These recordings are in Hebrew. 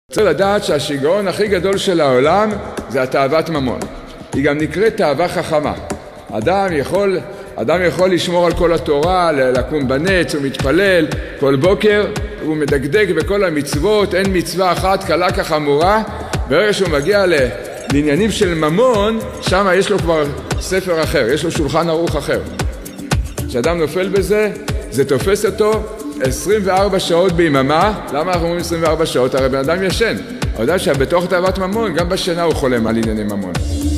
צריך לדעת שהשיגעון הכי גדול של העולם זה התאוות ממון. היא גם נקראת תאווה חכמה. אדם יכול לשמור על כל התורה, לקום בנץ, הוא מתפלל כל בוקר, הוא מדקדק בכל המצוות, אין מצווה אחת קלה כחמורה. ברגע שהוא מגיע לעניינים של ממון, שם יש לו כבר ספר אחר, יש לו שולחן ערוך אחר. כשאדם נופל בזה, זה תופס אותו 24 שעות ביממה. למה אנחנו אומרים 24 שעות? הרי בן אדם ישן. הוא יודע שבתוך תאוות ממון, גם בשינה הוא חולם על ענייני ממון.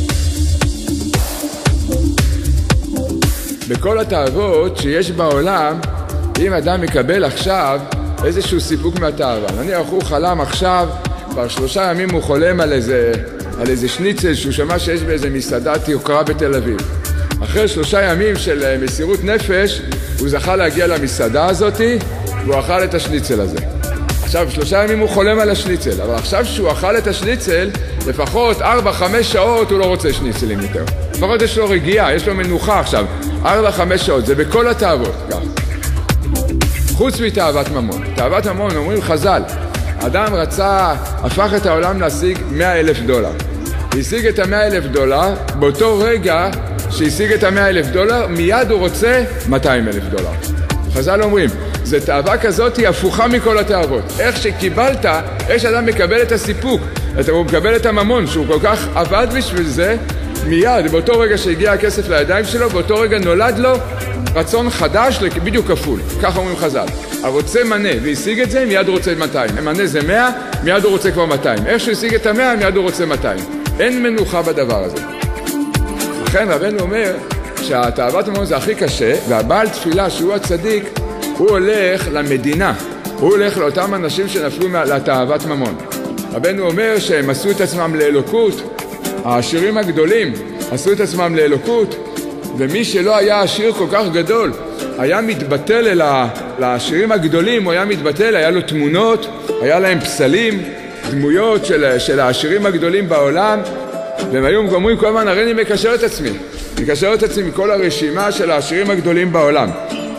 בכל התאוות שיש בעולם, אם אדם מקבל עכשיו איזשהו סיפוק מהתאווה, נניח הוא חלם עכשיו, כבר 3 ימים הוא חולם על איזה שניצל שהוא שמע שיש באיזה מסעדת יוקרה בתל אביב. אחרי 3 ימים של מסירות נפש, הוא זכה להגיע למסעדה הזאת, והוא אכל את השניצל הזה. עכשיו 3 ימים הוא חולם על השניצל, אבל עכשיו שהוא אכל את השניצל, לפחות 4-5 שעות הוא לא רוצה שניצלים יותר. לפחות יש לו רגיעה, יש לו מנוחה עכשיו. 4-5 שעות, זה בכל התאוות גם. חוץ מתאוות ממון. תאוות ממון, אומרים חז"ל, אדם הפך את העולם להשיג $100,000. השיג את $100,000, באותו רגע שהשיג את $100,000, מיד הוא רוצה $200,000. חז"ל אומרים, זה תאווה כזאת היא הפוכה מכל התאוות. איך שקיבלת, איך שאדם מקבל את הסיפוק, הוא מקבל את הממון, שהוא כל כך עבד בשביל זה, מיד, באותו רגע שהגיע הכסף לידיים שלו, באותו רגע נולד לו רצון חדש, בדיוק כפול. ככה אומרים חז"ל. הרוצה מנה והשיג את זה, מיד הוא רוצה 200. מנה זה 100, מיד הוא רוצה כבר 200. איך שהוא השיג את 100, מיד הוא רוצה 200. אין מנוחה בדבר הזה. לכן רבנו אומר שהתאוות ממון זה הכי קשה, והבעל תפילה שהוא הצדיק, הוא הולך למדינה. הוא הולך לאותם אנשים שנפלו לתאוות ממון. רבנו אומר שהם עשו את עצמם לאלוקות, העשירים הגדולים עשו את עצמם לאלוקות, ומי שלא היה עשיר כל כך גדול היה מתבטל לעשירים הגדולים, הוא היה מתבטל, היה לו תמונות, היה להם פסלים, דמויות של העשירים הגדולים בעולם, והם היו אומרים כל הזמן, הרי אני מקשר את עצמי מכל הרשימה של העשירים הגדולים בעולם.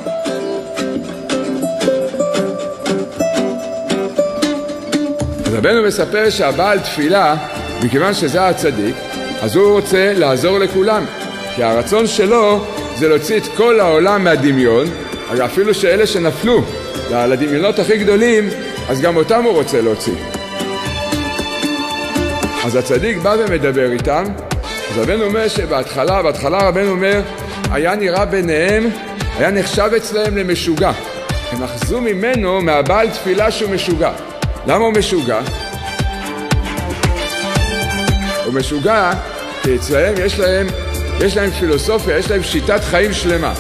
אז רבנו מספר שהבעל תפילה, מכיוון שזה הצדיק, אז הוא רוצה לעזור לכולם, כי הרצון שלו זה להוציא את כל העולם מהדמיון, אפילו שאלה שנפלו לדמיונות הכי גדולים, אז גם אותם הוא רוצה להוציא. אז הצדיק בא ומדבר איתם. אז רבנו אומר שבהתחלה רבנו אומר, היה נראה ביניהם, היה נחשב אצלהם למשוגע. הם אחזו ממנו מהבעל תפילה שהוא משוגע. למה הוא משוגע? הוא משוגע כי אצלהם יש להם פילוסופיה, יש להם שיטת חיים שלמה.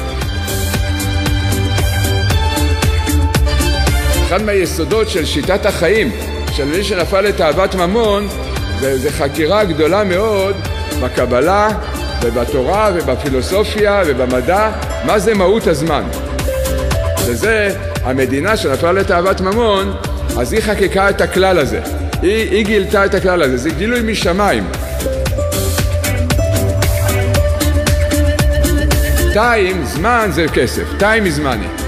אחד מהיסודות של שיטת החיים של מי שנפל לתאוות ממון, זה חקירה גדולה מאוד בקבלה ובתורה ובפילוסופיה ובמדע, מה זה מהות הזמן. וזה המדינה שנפלה לתאוות ממון, אז היא חקקה את הכלל הזה. היא גילתה את הכלל הזה, זה גילוי משמיים. זמן זה כסף, time is money.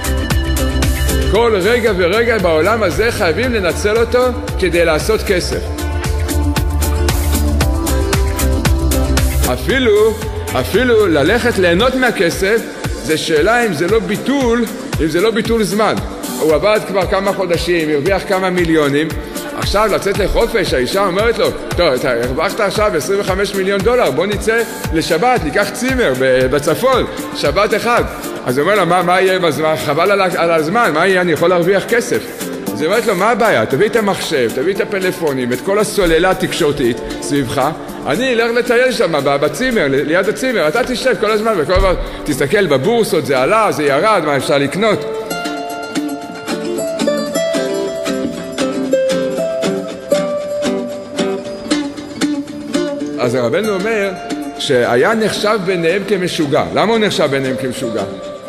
כל רגע ורגע בעולם הזה חייבים לנצל אותו כדי לעשות כסף. אפילו ללכת ליהנות מהכסף, זה שאלה אם זה לא ביטול זמן. הוא עבד כבר כמה חודשים, הרוויח כמה מיליונים, עכשיו לצאת לחופש, האישה אומרת לו, טוב, אתה הרווחת עכשיו $25 מיליון, בוא נצא לשבת, ניקח צימר בצפון, שבת אחד. אז הוא אומר לו, מה יהיה בזמן? חבל על הזמן, מה יהיה? אני יכול להרוויח כסף. אז היא אומרת לו, מה הבעיה? תביא את המחשב, תביא את הפלאפונים, את כל הסוללה התקשורתית סביבך, אני אלך לטייל שם בצימר, ליד הצימר, אתה תשב כל הזמן, וכל הזמן תסתכל בבורסות, זה עלה, זה ירד, מה אפשר לקנות? אז רבנו אומר שהיה נחשב ביניהם כמשוגע. למה הוא נחשב ביניהם כמשוגע?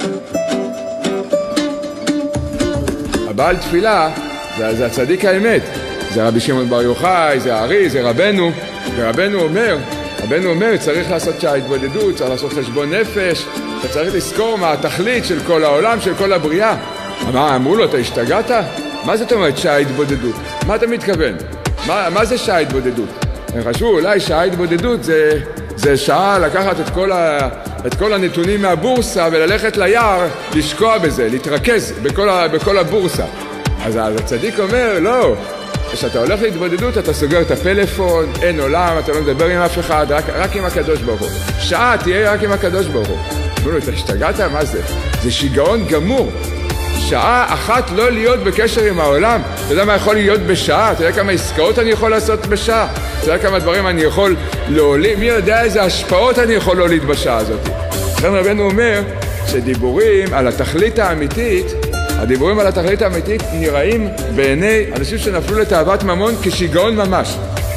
הבעל תפילה זה הצדיק האמת. זה רבי שמעון בר יוחאי, זה הארי, זה רבנו. ורבנו אומר, צריך לעשות שעה התבודדות, צריך לעשות חשבון נפש, אתה צריך לזכור מה התכלית של כל העולם, של כל הבריאה. אמרו לו, אתה השתגעת? מה זאת אומרת שעה התבודדות? מה אתה מתכוון? מה זה שעה התבודדות? הם חשבו, אולי שעה התבודדות זה שעה לקחת את כל הנתונים מהבורסה וללכת ליער, לשקוע בזה, להתרכז בכל הבורסה. אז הצדיק אומר, לא, כשאתה הולך להתבודדות אתה סוגר את הפלאפון, אין עולם, אתה לא מדבר עם אף אחד, רק עם הקדוש ברוך הוא. שעה תהיה רק עם הקדוש ברוך הוא. אמרו, אתה השתגעת? מה זה? זה שיגעון גמור. שעה אחת לא להיות בקשר עם העולם. אתה יודע מה יכול להיות בשעה? אתה יודע כמה עסקאות אני יכול לעשות בשעה? אתה יודע כמה דברים אני יכול להוליד? מי יודע איזה השפעות אני יכול להוליד בשעה הזאת? לכן רבנו אומר שדיבורים על התכלית האמיתית, הדיבורים על התכלית האמיתית נראים בעיני אנשים שנפלו לתאוות ממון כשיגעון ממש.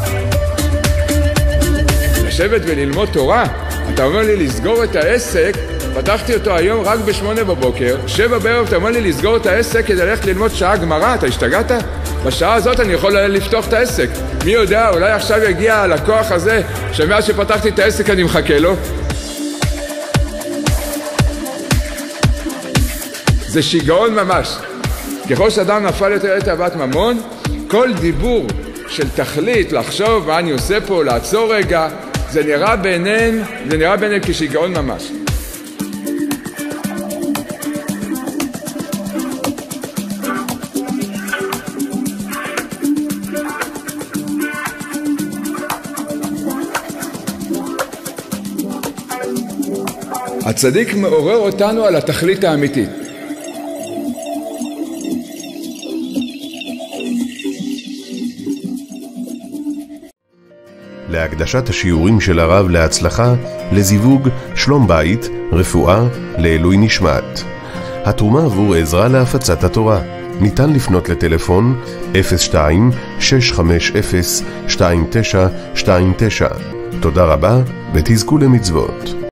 לשבת וללמוד תורה, אתה אומר לי לסגור את העסק, פתחתי אותו היום רק ב8 בבוקר, 7 בערב אתה אומר לי לסגור את העסק כדי ללכת ללמוד שעה גמרא, אתה השתגעת? בשעה הזאת אני יכול לפתוח את העסק. מי יודע, אולי עכשיו יגיע הלקוח הזה, שמאז שפתחתי את העסק אני מחכה לו. זה שיגעון ממש. ככל שאדם נפל יותר לתאוות ממון, כל דיבור של תכלית, לחשוב מה אני עושה פה, לעצור רגע, זה נראה ביניהם כשיגעון ממש. הצדיק מעורר אותנו על התכלית האמיתית. להקדשת השיעורים של הרב להצלחה, לזיווג, שלום בית, רפואה, לעילוי נשמת. התרומה עבור עזרה להפצת התורה. ניתן לפנות לטלפון 02-650-2929. תודה רבה ותזכו למצוות.